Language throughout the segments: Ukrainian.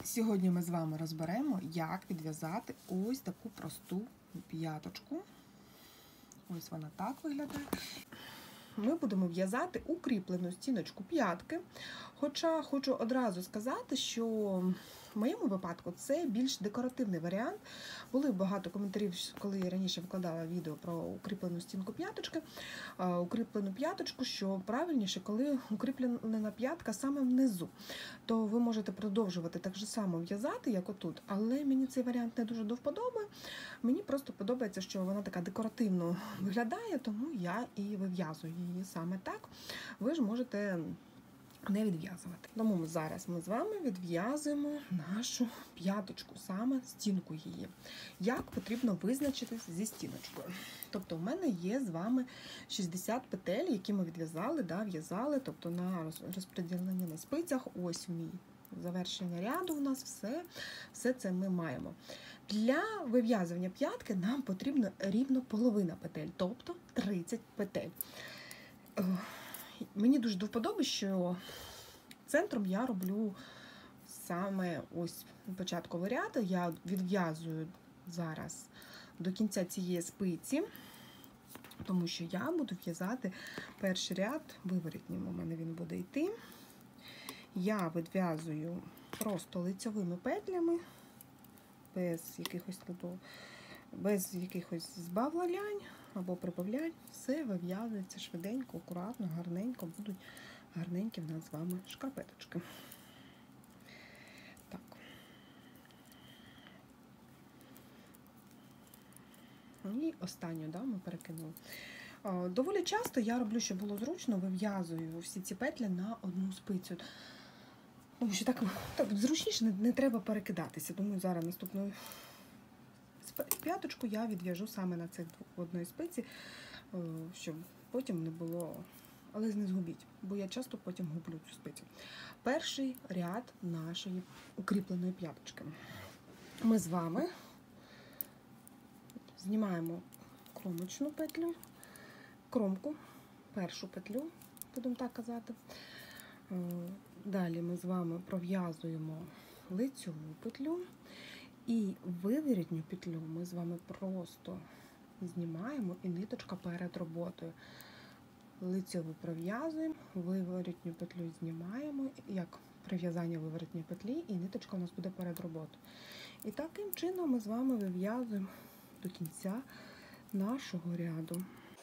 Сьогодні ми з вами розберемо, як відв'язати ось таку просту п'яточку. Ось вона так виглядає. Ми будемо в'язати укріплену стіночку п'ятки. Хоча хочу одразу сказати, що в моєму випадку це більш декоративний варіант. Були багато коментарів, коли я раніше викладала відео про укріплену стінку п'яточки, укріплену п'яточку, що правильніше, коли укріплена п'ятка саме внизу. То ви можете продовжувати так же само в'язати, як отут, але мені цей варіант не дуже до вподоби. Мені просто подобається, що вона така декоративно виглядає, тому я і вив'язую її саме так. Ви ж можете не відв'язувати. Тому зараз ми з вами відв'язуємо нашу п'яточку, саме стінку її. Як потрібно визначитись зі стіночкою. Тобто в мене є з вами 60 петель, які ми відв'язали, в'язали, тобто на розподілення на спицях, ось мій завершення ряду у нас все це ми маємо. Для вив'язування п'ятки нам потрібно рівно половина петель, тобто 30 петель. Мені дуже до вподоби, що центром я роблю саме ось початковий ряд. Я відв'язую зараз до кінця цієї спиці, тому що я буду в'язати перший ряд виворітнім, у мене він буде йти. Я відв'язую просто лицьовими петлями, без якихось збавлянь або прибавлянь. Все вив'язується швиденько, акуратно, гарненько, будуть гарненькі в нас з вами шкарпеточки. Так. І останню ми перекинули. Доволі часто я роблю, щоб було зручно, вив'язую всі ці петлі на одну спицю. Тому що так зручніше, не треба перекидатися. Думаю, зараз наступну п'яточку я відв'яжу саме на цих одної спиці, щоб потім не було, але не згубіть, бо я часто потім гублю цю спицю. Перший ряд нашої укріпленої п'яточки. Ми з вами знімаємо кромочну петлю, кромку, першу петлю, будемо так казати. Далі ми з вами пров'язуємо лицьову петлю і виворітню петлю ми з вами просто знімаємо і ниточка перед роботою. Лицьову пров'язуємо, виворітню петлю знімаємо, як прив'язання виворітньої петлі, і ниточка у нас буде перед роботою. І таким чином ми з вами вив'язуємо до кінця нашого ряду.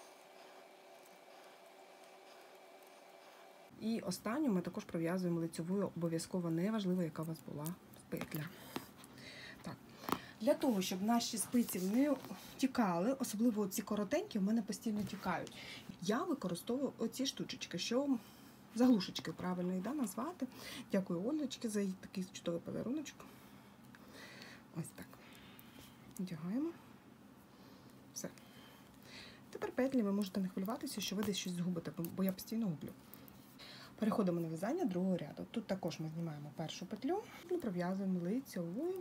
І останню ми також пров'язуємо лицьовою, обов'язково, неважливо, яка у вас була петля. Так. Для того, щоб наші спиці не тікали, особливо ці коротенькі, в мене постійно тікають, я використовую оці штучечки, що заглушечки, правильно їх назвати. Дякую Олечці за такий чудовий подаруночок. Ось так. Одягаємо. Все. Тепер петлі ви можете не хвилюватися, що ви десь щось згубите, бо я постійно гублю. Переходимо на в'язання другого ряду. Тут також ми знімаємо першу петлю, пров'язуємо лицьовою,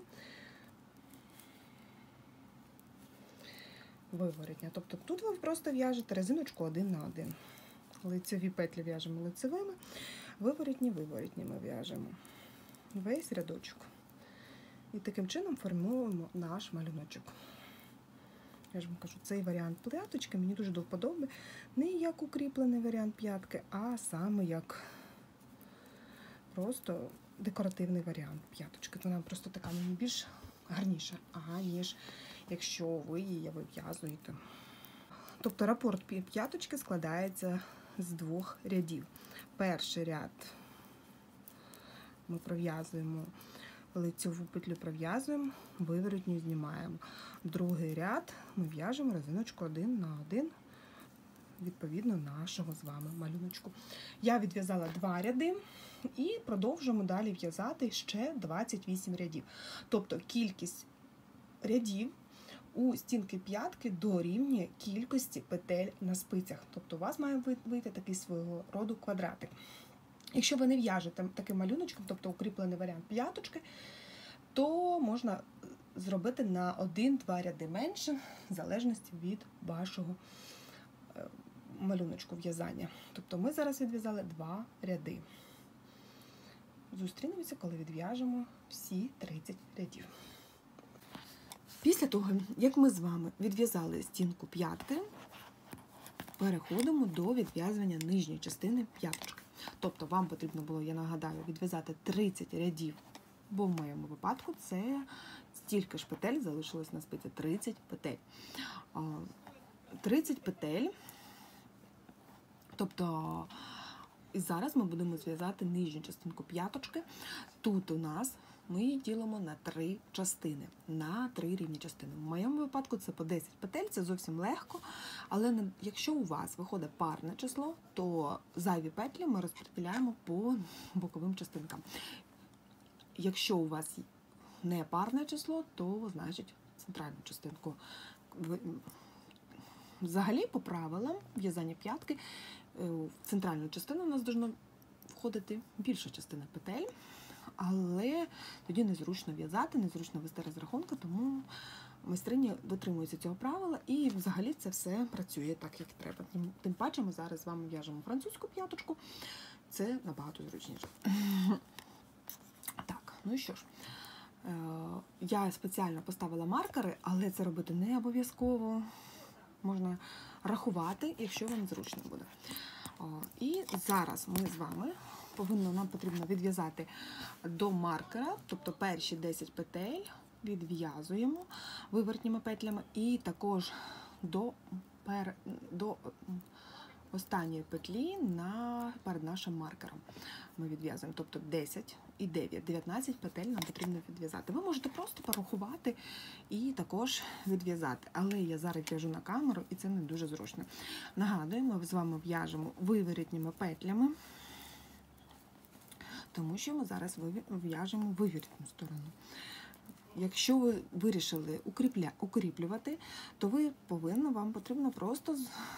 виворітня. Тобто тут ви просто в'яжете резиночку один на один. Лицьові петлі в'яжемо лицевими, виворітні виворітніми в'яжемо. Весь рядочок. І таким чином формуємо наш малюночок. Я ж вам кажу, цей варіант п'яточки мені дуже до вподоби. Не як укріплений варіант п'ятки, а саме як просто декоративний варіант п'яточки. Вона просто така мені більш гарніша, ніж якщо ви її вив'язуєте. Тобто рапорт п'яточки складається з двох рядів. Перший ряд ми пров'язуємо лицьову петлю, пров'язуємо, виворітню знімаємо. Другий ряд ми в'яжемо резиночку один на один, відповідно нашого з вами малюночку. Я відв'язала 2 ряди і продовжуємо далі в'язати ще 28 рядів. Тобто кількість рядів у стінки п'ятки дорівнює кількості петель на спицях. Тобто у вас має вийти такий свого роду квадратик. Якщо ви не в'яжете таким малюночком, тобто укріплений варіант п'яточки, то можна зробити на 1-2 ряди менше, в залежності від вашого малюночку в'язання. Тобто ми зараз відв'язали 2 ряди. зустрінемося, коли відв'яжемо всі 30 рядів. Після того, як ми з вами відв'язали стінку п'ятки, переходимо до відв'язування нижньої частини п'яточки. Тобто вам потрібно було, я нагадаю, відв'язати 30 рядів, бо в моєму випадку це стільки ж петель залишилось на спиці, 30 петель. 30 петель, тобто і зараз ми будемо зв'язати нижню частинку п'яточки. Тут у нас ми її ділимо на 3 частини, на 3 рівні частини. В моєму випадку це по 10 петель, це зовсім легко, але якщо у вас виходить парне число, то зайві петлі ми розподіляємо по боковим частинкам. Якщо у вас не парне число, то, значить, центральну частинку. Взагалі, по правилам в'язання п'ятки, в центральну частину у нас повинна входити більша частина петель, але тоді незручно в'язати, незручно вести розрахунки, тому майстрині дотримуються цього правила і взагалі це все працює так, як треба. Тим паче ми зараз з вами в'яжемо французьку п'яточку, це набагато зручніше. Так, ну і що ж, я спеціально поставила маркери, але це робити не обов'язково. Можна рахувати, якщо вам зручно буде. І зараз ми з вами нам потрібно відв'язати до маркера, тобто перші 10 петель відв'язуємо вивертніми петлями і також до останньої петлі перед нашим маркером ми відв'язуємо. Тобто 10 і 9, 19 петель нам потрібно відв'язати. Ви можете просто порахувати і також відв'язати. Але я зараз в'яжу на камеру і це не дуже зручно. Нагадую, ми з вами в'яжемо виворітніми петлями, тому що ми зараз в'яжемо виворітну сторону. Якщо ви вирішили укріплювати, то вам потрібно просто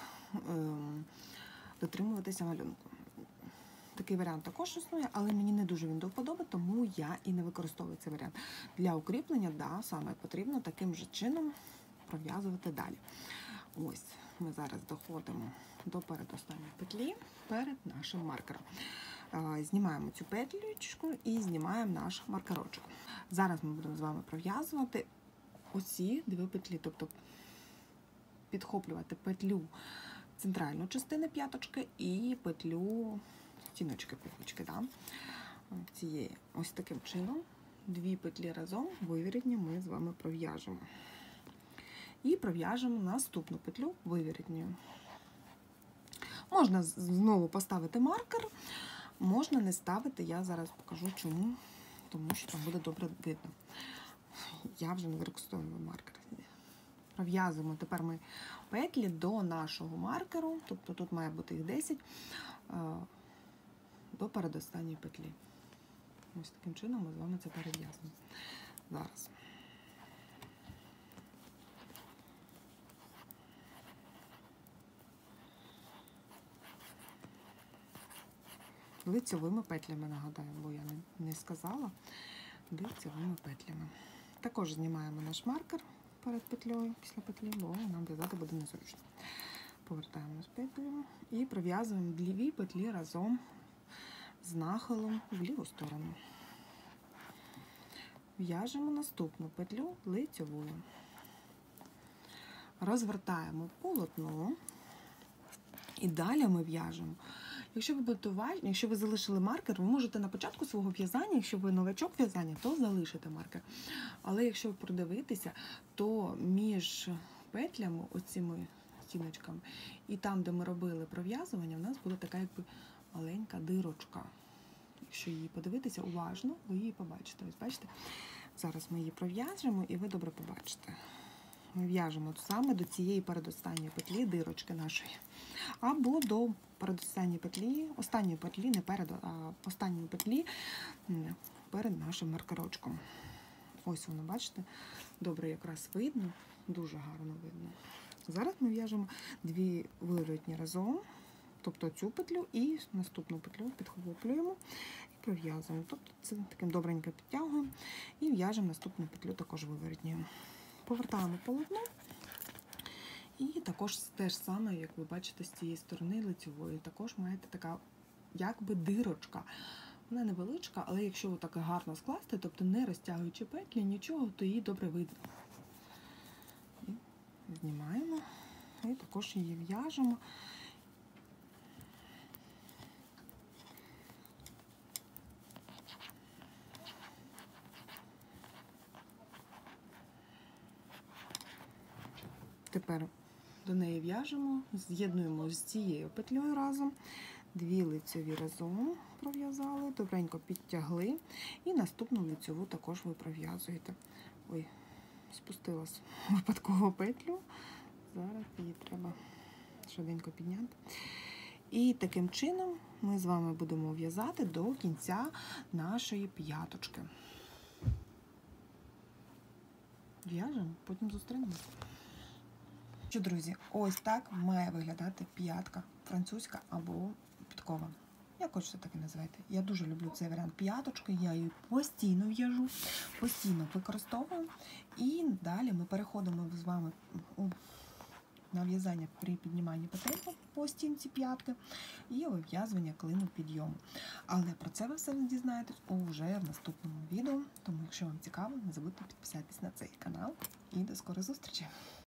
дотримуватися малюнку. Такий варіант також існує, але мені не дуже він до вподоби, тому я і не використовую цей варіант. Для укріплення, саме потрібно таким же чином пров'язувати далі. Ось, ми зараз доходимо до передостанньої петлі перед нашим маркером. Знімаємо цю петлючку і знімаємо наш маркерочок. Зараз ми будемо з вами пров'язувати оці 2 петлі, тобто підхоплювати петлю центральну частину п'яточки і петлю стіночки п'яточки. Цієї. Ось таким чином 2 петлі разом виворітні ми з вами пров'яжемо. І пров'яжемо наступну петлю виворітньою. Можна знову поставити маркер, можна не ставити, я зараз покажу чому, тому що там буде добре видно. Я вже не використовую маркер. Пров'язуємо тепер ми петлі до нашого маркеру, тобто тут має бути їх 10, до передостанньої петлі. Ось таким чином ми з вами це перев'язуємо. Зараз. Лицьовими петлями, нагадаю, бо я не сказала, лицьовими петлями. Також знімаємо наш маркер перед петлею, після петлі, бо нам в'язати буде незручно. Повертаємо з петлею і пров'язуємо 2 петлі разом з нахилом в ліву сторону. В'яжемо наступну петлю лицьовою. Розвертаємо полотно і далі ми в'яжемо. Якщо ви будете уважні, якщо ви залишили маркер, ви можете на початку свого в'язання, якщо ви новачок в'язання, то залишите маркер. Але якщо ви продивитеся, то між петлями, оціми стіночками, і там, де ми робили пров'язування, у нас буде така якби маленька дирочка. Якщо її подивитися уважно, ви її побачите. Ось бачите? Зараз ми її пров'яжемо і ви добре побачите. Ми в'яжемо саме до цієї передостанньої петлі дирочки нашої. Або до передостанньої петлі, останньої петлі, не перед, а останньої петлі перед нашим маркерочком. Ось воно, бачите, добре якраз видно, дуже гарно видно. Зараз ми в'яжемо 2 виворотні разом, тобто цю петлю і наступну петлю підхоплюємо і пров'язуємо. Тобто це таким добренько підтягуємо і в'яжемо наступну петлю також виворотньою. Повертаємо полотно і також те ж саме, як ви бачите, з цієї сторони лицьової, також маєте така якби дирочка Вона невеличка, але якщо отак гарно скласти, тобто не розтягуючи петлі, нічого, то її добре видно. І знімаємо і також її в'яжемо. Тепер до неї в'яжемо, з'єднуємо з цією петлею разом, 2 лицьові разом пров'язали, добренько підтягли, і наступну лицьову також ви пров'язуєте. Ой, спустилась випадково петлю, зараз її треба швиденько підняти. І таким чином ми з вами будемо в'язати до кінця нашої п'яточки. В'яжемо, потім зустрінемося. Що, друзі, ось так має виглядати п'ятка французька або підкова. Як хочете, так і називайте. Я дуже люблю цей варіант п'яточки, я її постійно в'яжу, постійно використовую. І далі ми переходимо з вами на в'язання при підніманні петель по стінці п'ятки і вив'язування клину підйому. Але про це ви все дізнаєтесь уже в наступному відео. Тому, якщо вам цікаво, не забудьте підписатись на цей канал. І до скорої зустрічі!